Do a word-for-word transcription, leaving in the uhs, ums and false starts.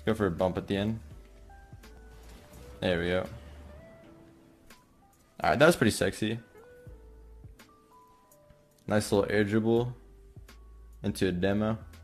Go for a bump at the end. There we go. Alright, that was pretty sexy. Nice little air dribble into a demo.